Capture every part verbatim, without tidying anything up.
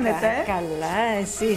κάνετε? Καλά, εσείς?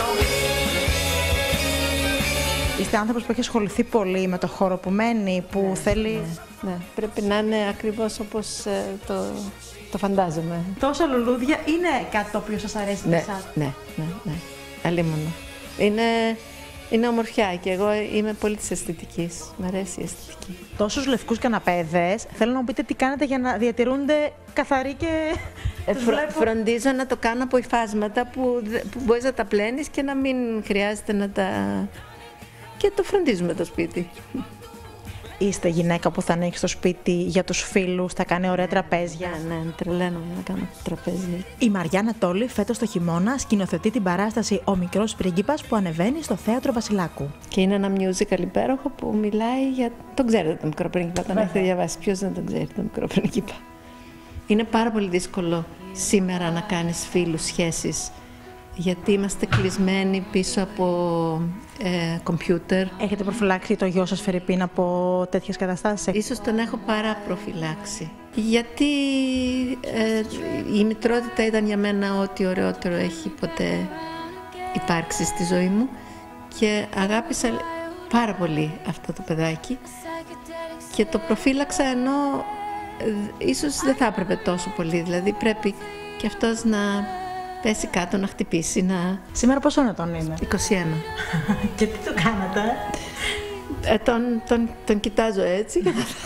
Είστε άνθρωπος που έχει ασχοληθεί πολύ με το χώρο που μένει, που ναι, θέλει... Ναι, ναι, πρέπει να είναι ακριβώς όπως ε, το, το φαντάζομαι. Τόσα λουλούδια είναι κάτι το οποίο σας αρέσει Ναι, εσάς? ναι, ναι, ναι, αλίμονο. Είναι, είναι ομορφιά και εγώ είμαι πολύ της αισθητικής. Μ' αρέσει η αισθητική. Τόσους λευκούς καναπέδες, θέλω να μου πείτε τι κάνετε για να διατηρούνται καθαροί και... Ε, φρο, φροντίζω να το κάνω από υφάσματα που, που μπορείς να τα πλένεις και να μην χρειάζεται να τα... και το φροντίζουμε το σπίτι. Είστε γυναίκα που θα ανοίξει στο σπίτι για τους φίλους, θα κάνει ωραία τραπέζια? Ναι, ναι, τρελαίνομαι να κάνω τραπέζια. Η Μαριά Ανατόλη φέτος το χειμώνα σκηνοθετεί την παράσταση «Ο Μικρός Πρίγκιπας» που ανεβαίνει στο Θέατρο Βασιλάκου. Και είναι ένα musical υπέροχο που μιλάει για... Τον ξέρετε τον Μικρό Πρίγκιπα, τον έχετε διαβάσει. Ποιος δεν τον ξέρει τον Μικρό Πρίγκιπα? Είναι πάρα πολύ δύσκολο σήμερα να κάνεις φίλους, σχέσεις, γιατί είμαστε κλεισμένοι πίσω από ε, κομπιούτερ. Έχετε προφυλάξει το γιο σας, Φερρυπίν, από τέτοιες καταστάσεις? Ίσως τον έχω παραπροφυλάξει. Γιατί ε, η μητρότητα ήταν για μένα ό,τι ωραιότερο έχει ποτέ υπάρξει στη ζωή μου και αγάπησα πάρα πολύ αυτό το παιδάκι και το προφύλαξα, ενώ ε, ίσως δεν θα έπρεπε τόσο πολύ, δηλαδή πρέπει και αυτός να πέσει κάτω, να χτυπήσει, να... Σήμερα πόσο ετών είναι? είκοσι ένα. Και τι το κάνατε? Ε, τον, τον, τον κοιτάζω έτσι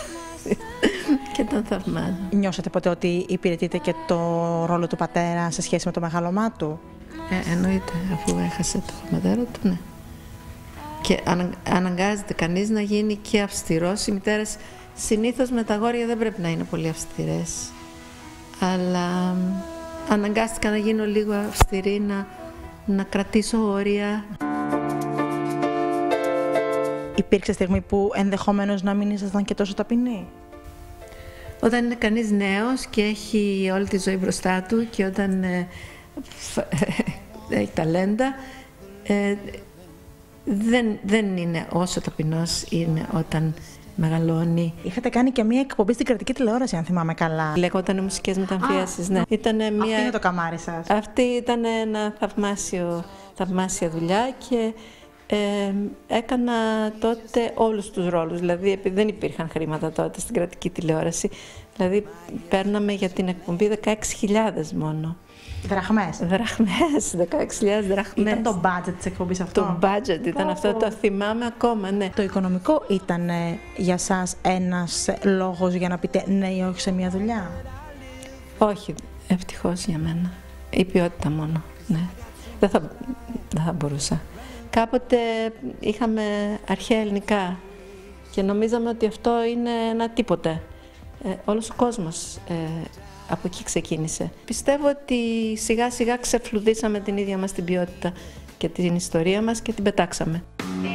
και τον θαυμάζω. Νιώσατε ποτέ ότι υπηρετείτε και το ρόλο του πατέρα σε σχέση με το μεγαλωμά του? Ε, εννοείται, αφού έχασε το πατέρα του, ναι. Και ανα, αναγκάζεται κανείς να γίνει και αυστηρός. Οι μητέρες συνήθως με τα αγόρια δεν πρέπει να είναι πολύ αυστηρές, αλλά αναγκάστηκα να γίνω λίγο αυστηρή, να, να κρατήσω όρια. Υπήρξε στιγμή που ενδεχομένως να μην ήσασταν και τόσο ταπεινοί? Όταν είναι κανείς νέος και έχει όλη τη ζωή μπροστά του και όταν ε, έχει ταλέντα, ε, δεν, δεν είναι όσο ταπεινός είναι όταν μεγαλώνει. Είχατε κάνει και μία εκπομπή στην κρατική τηλεόραση, αν θυμάμαι καλά. Λεγότανε Μουσικές Μεταμφίασεις, ναι. Ήτανε μία... Αυτή είναι το καμάρι σας. Αυτή ήταν ένα θαυμάσιο, θαυμάσια δουλειά και ε, έκανα τότε όλους τους ρόλους. Δηλαδή, επειδή δεν υπήρχαν χρήματα τότε στην κρατική τηλεόραση, δηλαδή παίρναμε για την εκπομπή δεκαέξι χιλιάδες μόνο. Δραχμές. Δραχμές, δεκαέξι χιλιάδες δραχμές. Ήταν το budget της εκπομπής αυτό? Το budget ήταν αυτό, το θυμάμαι ακόμα, ναι. Το οικονομικό ήταν για σας ένας λόγος για να πείτε ναι ή όχι σε μια δουλειά? Όχι, ευτυχώς για μένα. Η ποιότητα μόνο, ναι. Δεν θα, δεν θα μπορούσα. Κάποτε είχαμε αρχαία ελληνικά και νομίζαμε ότι αυτό είναι ένα τίποτε. Ε, όλος ο κόσμος ε, από εκεί ξεκίνησε. Πιστεύω ότι σιγά σιγά ξεφλουδίσαμε την ίδια μας την ποιότητα και την ιστορία μας και την πετάξαμε.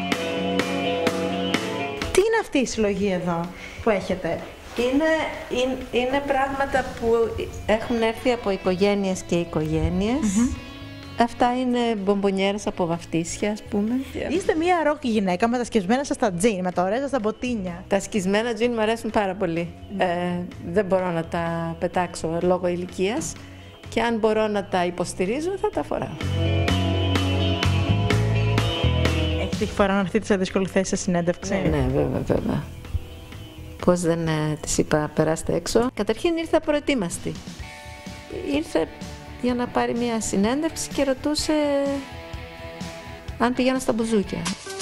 Τι είναι αυτή η συλλογή εδώ που έχετε? Είναι, είναι, είναι πράγματα που έχουν έρθει από οικογένειες και οικογένειες. Mm-hmm. Αυτά είναι μπομπονιέρες από βαφτίσια, ας πούμε. Είστε μία ροκ γυναίκα με τα σκισμένα σας τα τζιν, με τα ωραία σας τα μποτίνια. Τα σκισμένα τζιν μου αρέσουν πάρα πολύ. Mm. Ε, δεν μπορώ να τα πετάξω λόγω ηλικίας και αν μπορώ να τα υποστηρίζω θα τα φοράω. Έχει τύχει φορά να έρθετε σε δύσκολη θέση σε συνέντευξη? Ναι, ναι, βέβαια, βέβαια. Πώς δεν ε, της είπα περάστε έξω. Καταρχήν ήρθε απροετοίμαστη. Ήρθε για να πάρει μια συνέντευξη και ρωτούσε αν πηγαίνω στα μπουζούκια.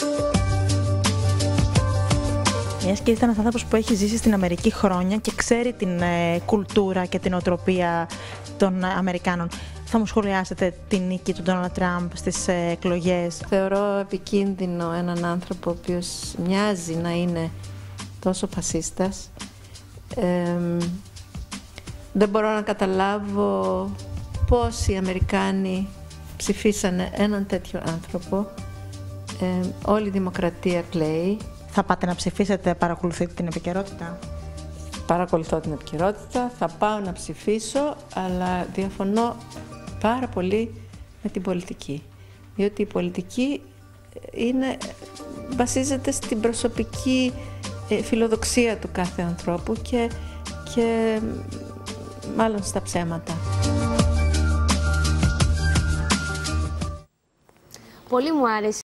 Μιας και είστε ένας άνθρωπος που έχει ζήσει στην Αμερική χρόνια και ξέρει την ε, κουλτούρα και την οτροπία των ε, Αμερικάνων, θα μου σχολιάσετε την νίκη του Ντόναλντ Τραμπ στις ε, εκλογές? Θεωρώ επικίνδυνο έναν άνθρωπο ο οποίος μοιάζει να είναι τόσο φασίστας. Ε, δεν μπορώ να καταλάβω πώς οι Αμερικάνοι ψηφίσανε έναν τέτοιο άνθρωπο. Ε, όλη η δημοκρατία κλαίει. Θα πάτε να ψηφίσετε, παρακολουθείτε την επικαιρότητα? Παρακολουθώ την επικαιρότητα, θα πάω να ψηφίσω, αλλά διαφωνώ πάρα πολύ με την πολιτική. Διότι η πολιτική είναι, βασίζεται στην προσωπική φιλοδοξία του κάθε ανθρώπου και, και μάλλον στα ψέματα. Πολύ μου άρεσε